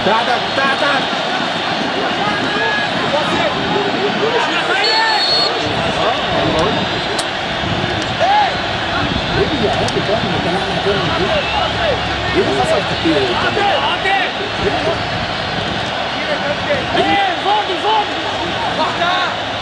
بتاعتك بتاعتك. ايه يا عم ده اللي كان عامل كده؟ ايه اللي حصل كتير؟ ايه فاضي فاضي واحدة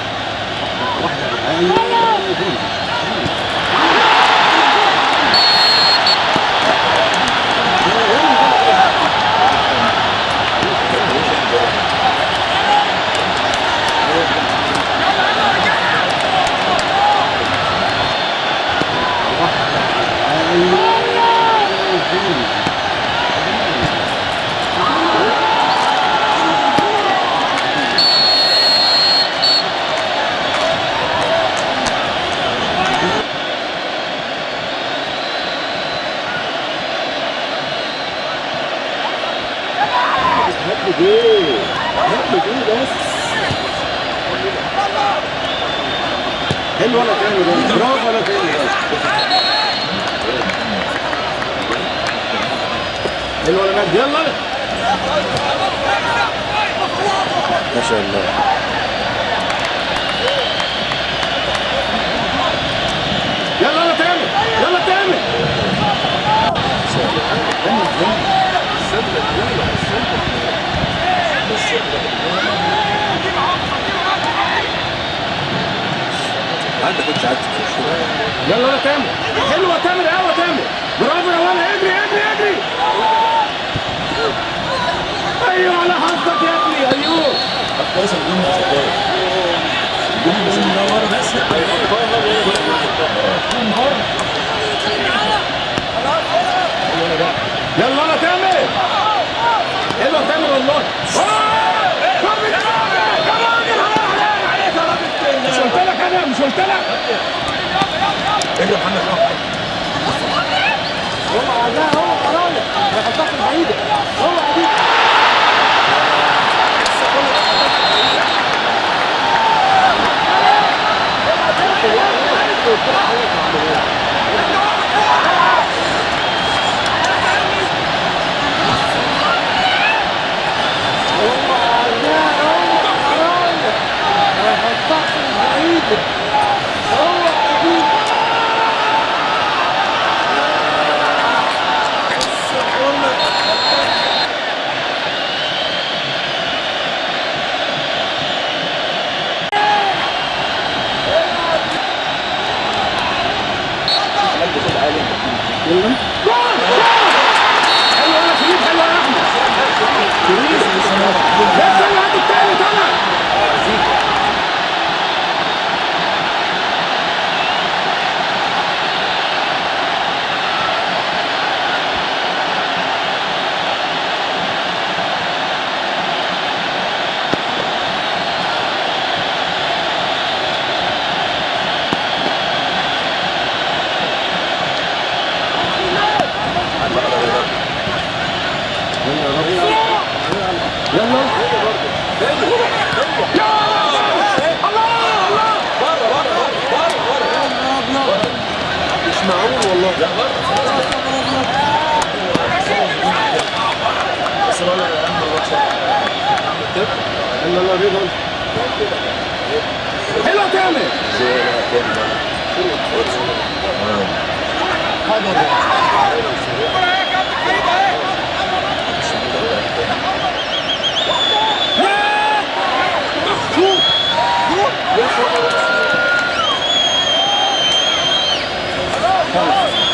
حلو ولا تاني ده؟ برافو ولا تاني ده؟ حلو ولا مجدي؟ يلا ما شاء الله. يلا يلا تاني يلا تاني. عندك كنت عارف يلا يا تامر. حلوه يا تامر قوي يا تامر. برافو يا ولد. اجري اجري اجري. ايوه على حظك يا ابني. ايوه كويس الجون مش صدقني الجون مش منور بس يلا يا تامر. حلوه يا تامر والله. مش قلت لك انا مش قلت لك. اجري يا محمد هو عداها هو قرايه هيحطها في البعيده. هو عديد يلا حلو يا شريف. حلو يا احمد. شريف لسه الوقت التاني طلع. يلا مش معقول والله. بس انا يلا يلا رضا. حلو تامر. شوف